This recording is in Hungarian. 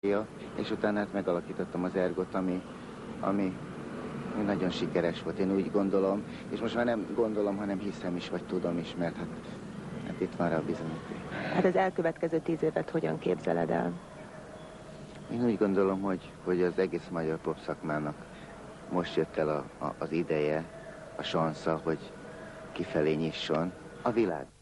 és utána hát megalakítottam az Ergot, ami nagyon sikeres volt, én úgy gondolom, és most már nem gondolom, hanem hiszem is, vagy tudom is, mert hát itt van rá a bizonyíték. Hát az elkövetkező 10 évet hogyan képzeled el? Én úgy gondolom, hogy az egész magyar pop szakmának most jött el az ideje, a sansza, hogy kifelé nyisson a világ.